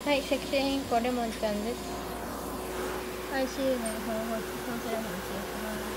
はい、セクシーインコレモンちゃんです。ICU の方法、コンセラフにします。